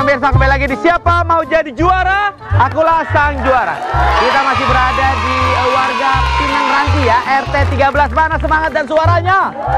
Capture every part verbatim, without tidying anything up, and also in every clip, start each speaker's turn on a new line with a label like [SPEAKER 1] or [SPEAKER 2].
[SPEAKER 1] Pemirsa, kembali lagi di Siapa Mau Jadi Juara? Akulah sang juara. Kita masih berada di warga Pinang Ranti ya, R T tiga belas. Mana semangat dan suaranya?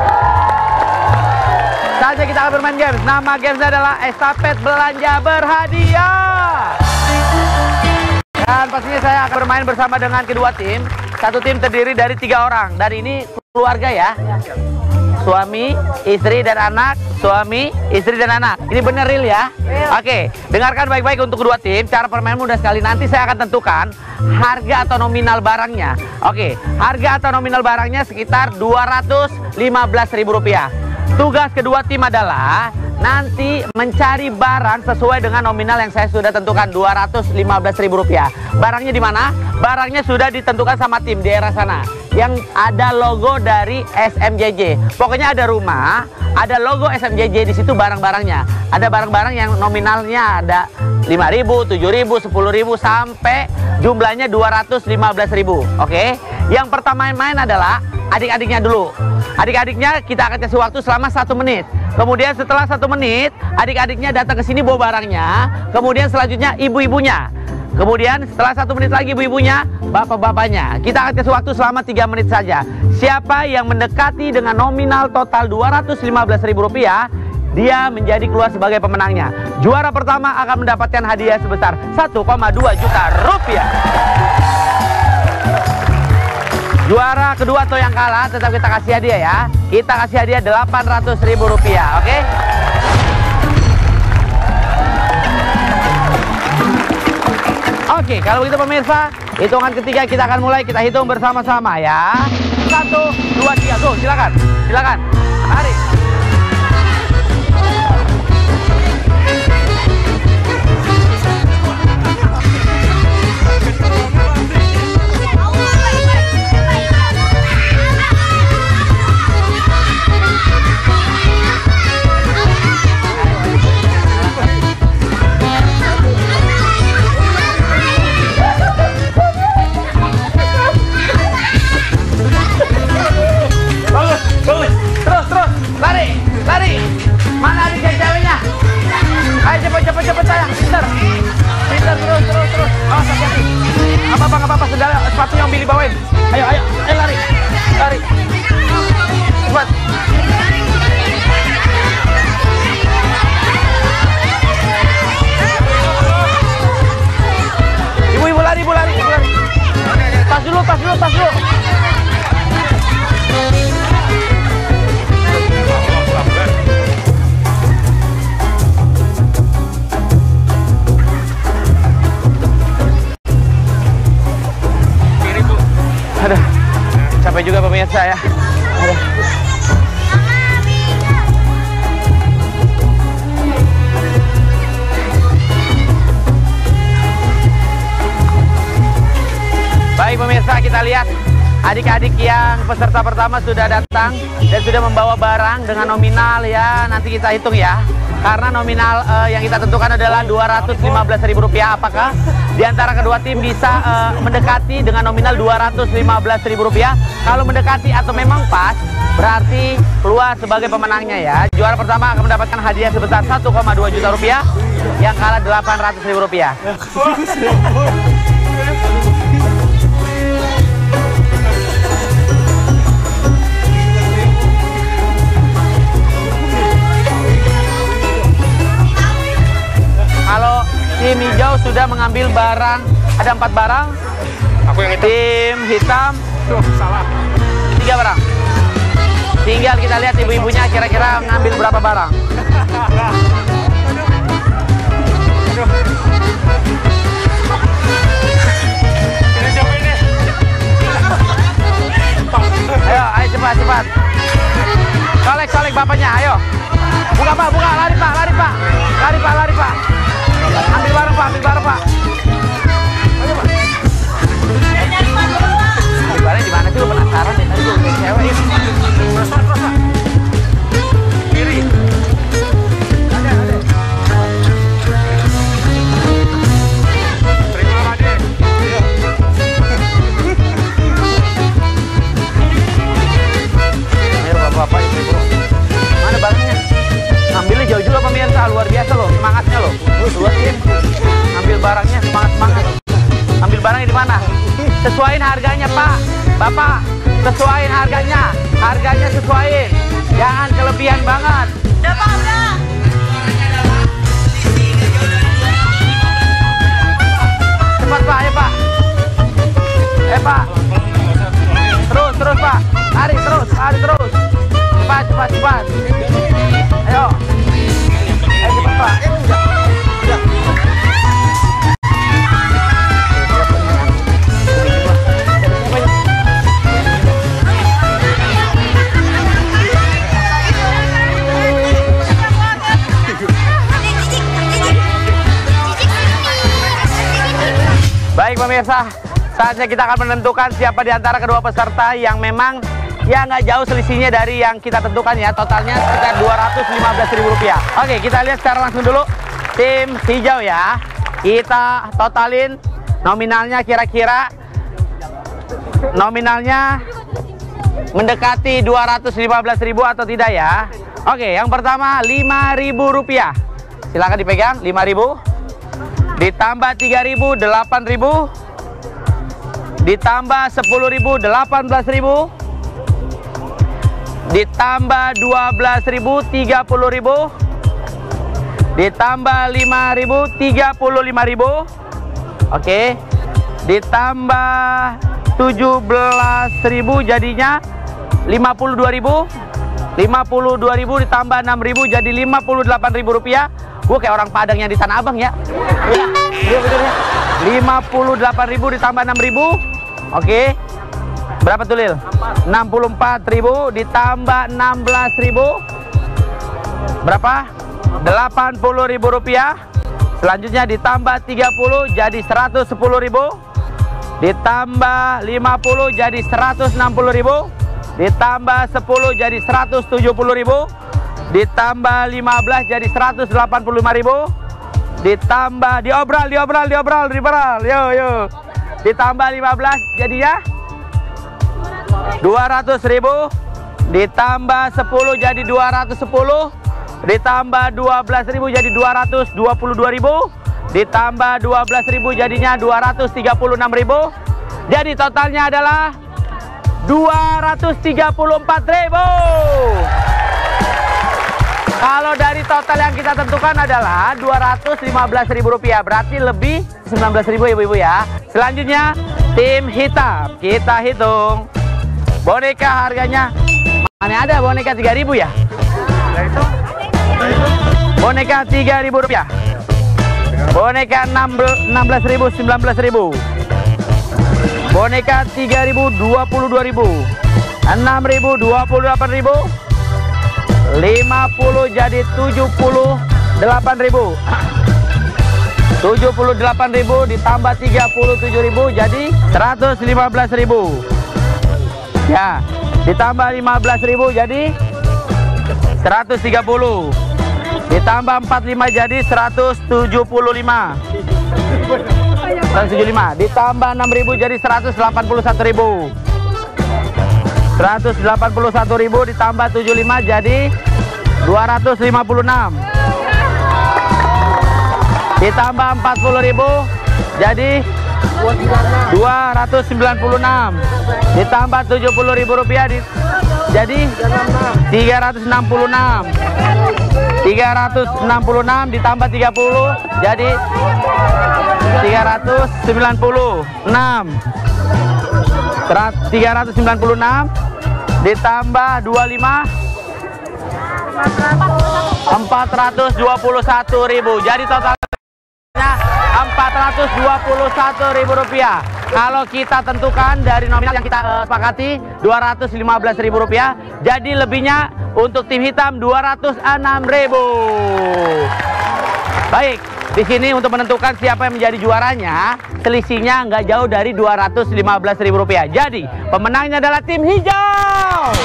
[SPEAKER 1] Saatnya kita akan bermain games. Nama gamesnya adalah Estafet Belanja Berhadiah. Dan pastinya saya akan bermain bersama dengan kedua tim. Satu tim terdiri dari tiga orang. Dan ini keluarga ya. Suami, istri, dan anak. Suami, istri, dan anak. Ini bener real ya? Real. Oke, dengarkan baik-baik untuk kedua tim. Cara permain mudah sekali. Nanti saya akan tentukan harga atau nominal barangnya. Oke, harga atau nominal barangnya sekitar dua ratus lima belas ribu rupiah. Tugas kedua tim adalah nanti mencari barang sesuai dengan nominal yang saya sudah tentukan, dua ratus lima belas ribu rupiah. Barangnya di mana? Barangnya sudah ditentukan sama tim di daerah sana yang ada logo dari S M J J. Pokoknya ada rumah, ada logo S M J J di situ barang-barangnya. Ada barang-barang yang nominalnya ada lima ribu, tujuh ribu, sepuluh ribu sampai jumlahnya dua ratus lima belas ribu. Oke. Yang pertama main adalah adik-adiknya dulu. Adik-adiknya kita akan kasih waktu selama satu menit. Kemudian setelah satu menit, adik-adiknya datang ke sini bawa barangnya. Kemudian selanjutnya ibu-ibunya. Kemudian setelah satu menit lagi ibu-ibunya, bapak-bapaknya. Kita akan kasih waktu selama tiga menit saja. Siapa yang mendekati dengan nominal total dua ratus lima belas ribu rupiah, dia menjadi keluar sebagai pemenangnya. Juara pertama akan mendapatkan hadiah sebesar satu koma dua juta rupiah. Juara kedua atau yang kalah tetap kita kasih hadiah ya. Kita kasih hadiah delapan ratus ribu rupiah, oke? Oke, kalau begitu pemirsa, hitungan ketiga kita akan mulai, kita hitung bersama-sama ya. Satu, dua, tiga, go, silakan, silakan, mari. Cepet-cepet sayang, pinter Pinter, terus, terus, terus Oh, hati-hati Gak apa-apa, sendal sepatu yang Billy bawain. Ayo, ayo, ayo lari Lari Cepat Ibu-ibu lari, ibu lari, ibu lari Tas dulu, tas dulu, tas dulu Aduh, capek juga pemirsa ya. Aduh. Baik pemirsa, kita lihat adik-adik yang peserta pertama sudah datang dan sudah membawa barang dengan nominal ya. Nanti kita hitung ya. Karena nominal uh, yang kita tentukan adalah dua ratus lima belas ribu rupiah. Apakah di antara kedua tim bisa uh, mendekati dengan nominal dua ratus lima belas ribu rupiah? Kalau mendekati atau memang pas, berarti keluar sebagai pemenangnya ya. Juara pertama akan mendapatkan hadiah sebesar satu koma dua juta rupiah. Yang kalah delapan ratus ribu rupiah. Kalau tim hijau sudah mengambil barang, ada empat barang. Aku yang hitam. Tim hitam, tuh salah. Tiga barang. Tinggal kita lihat ibu-ibunya kira-kira ngambil berapa barang. Ayo, ayo cepat, cepat. Kolek, kolek bapaknya, ayo. Buka pak, buka, lari pak, lari pak. Lari pak, lari pak. Ambil barang pak, ambil barang pak. Ayo pak. Ambil barang di mana sih, lu penasaran deh. Tadi gue udah cewek ya. Terus, terus, terus. Kiri. Ada, ada. Sesuaiin harganya. Harganya sesuaiin. Jangan kelebihan banget.
[SPEAKER 2] Udah Pak, udah.
[SPEAKER 1] Cepat Pak, ayo Pak. Eh Pak. Terus, terus Pak. Lari terus, lari terus. Cepat, cepat, cepat. Ayo. Ayo cepat Pak. Baik pemirsa, saatnya kita akan menentukan siapa di antara kedua peserta yang memang ya nggak jauh selisihnya dari yang kita tentukan ya. Totalnya sekitar dua ratus lima belas ribu rupiah. Oke, kita lihat secara langsung dulu tim hijau ya. Kita totalin nominalnya, kira-kira nominalnya mendekati dua ratus lima belas ribu atau tidak ya. Oke, yang pertama lima ribu rupiah. Silakan dipegang, lima ribu. Ditambah tiga ribu, delapan ribu. Ditambah sepuluh ribu, delapan belas ribu. Ditambah dua belas ribu, tiga puluh ribu. Ditambah lima ribu, tiga puluh lima ribu. Oke. Ditambah tujuh belas ribu jadinya lima puluh dua ribu. lima puluh dua ribu ditambah enam ribu jadi lima puluh delapan ribu rupiah. Gue kayak orang Padang yang di Tanah Abang ya. Iya, iya betul ya. lima puluh delapan ribu ditambah enam ribu. Oke. Berapa tuh Lil? enam puluh empat ribu ditambah enam belas ribu. Berapa? delapan puluh ribu rupiah. Selanjutnya ditambah tiga puluh jadi seratus sepuluh ribu. Ditambah lima puluh jadi seratus enam puluh ribu. Ditambah sepuluh jadi seratus tujuh puluh ribu. Ditambah lima belas jadi seratus delapan puluh lima ribu. Ditambah diobral, diobral, diobral, diobral. Yo, yo. Ditambah lima belas jadinya dua ratus ribu. Ditambah sepuluh jadi dua ratus sepuluh. Ditambah dua belas ribu jadi dua ratus dua puluh dua ribu. Ditambah dua belas ribu jadinya dua ratus tiga puluh enam ribu. Jadi totalnya adalah dua ratus tiga puluh empat ribu. Kalau dari total yang kita tentukan adalah dua ratus lima belas ribu rupiah, berarti lebih sembilan belas ribu ibu-ibu ya. Selanjutnya tim hitam, kita hitung boneka harganya. Mana ada boneka tiga ribu ya? Boneka tiga ribu rupiah. Boneka enam belas ribu, sembilan belas ribu. Boneka tiga ribu, dua puluh dua ribu. enam ribu, dua puluh delapan ribu. lima puluh jadi tujuh puluh delapan ribu. tujuh puluh delapan ribu ditambah tiga puluh tujuh ribu jadi seratus lima belas ribu. Ya, ditambah lima belas ribu jadi seratus tiga puluh. Ditambah empat puluh lima jadi seratus tujuh puluh lima. seratus tujuh puluh lima. Ditambah enam ribu jadi seratus delapan puluh satu ribu. seratus delapan puluh satu ribu ditambah tujuh puluh lima jadi dua ratus lima puluh enam. Ditambah empat puluh ribu jadi dua ratus sembilan puluh enam. Ditambah tujuh puluh ribu rupiah di, jadi tiga ratus enam puluh enam. tiga ratus enam puluh enam ditambah tiga puluh jadi tiga ratus sembilan puluh enam. tiga ratus sembilan puluh enam ditambah dua puluh lima empat ratus dua puluh satu ribu. Jadi totalnya empat ratus dua puluh satu ribu rupiah. Kalau kita tentukan dari nominal yang kita uh, sepakati dua ratus lima belas ribu rupiah, jadi lebihnya untuk tim hitam dua ratus enam ribu. Baik, di sini untuk menentukan siapa yang menjadi juaranya, selisihnya nggak jauh dari dua ratus lima belas ribu rupiah. Jadi pemenangnya adalah tim hijau.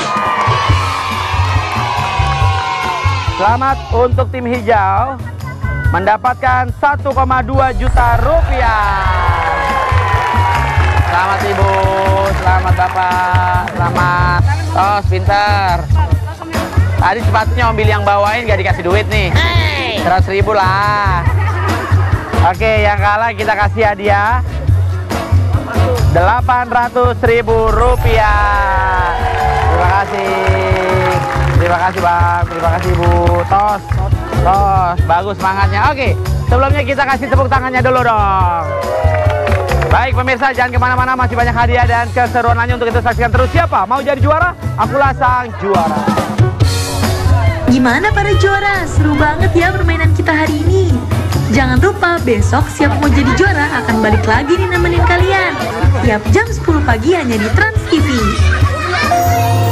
[SPEAKER 1] Selamat untuk tim hijau mendapatkan satu koma dua juta rupiah. Selamat ibu, selamat bapak, selamat. Oh, pintar. Tadi sepatunya mobil yang bawain gak dikasih duit nih. Seratus ribu lah. Oke, yang kalah kita kasih hadiah. delapan ratus ribu rupiah. Terima kasih. Terima kasih Bang, terima kasih Bu. Tos, tos, bagus semangatnya. Oke, sebelumnya kita kasih tepuk tangannya dulu dong. Baik pemirsa, jangan kemana-mana, masih banyak hadiah dan keseruan lainnya untuk itu. Saksikan terus. Siapa mau jadi juara? Akulah sang juara.
[SPEAKER 2] Gimana para juara? Seru banget ya permainan kita hari ini. Jangan lupa besok siapa mau jadi juara akan balik lagi nih nemenin kalian tiap jam sepuluh pagi hanya di Trans T V.